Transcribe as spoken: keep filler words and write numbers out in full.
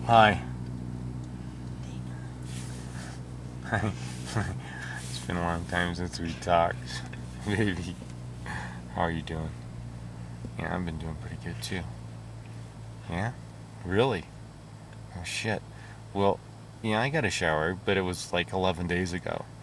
Hi. Hi. It's been a long time since we talked, baby. How are you doing? Yeah, I've been doing pretty good too. Yeah? Really? Oh shit. Well, yeah, I got a shower, but it was like eleven days ago.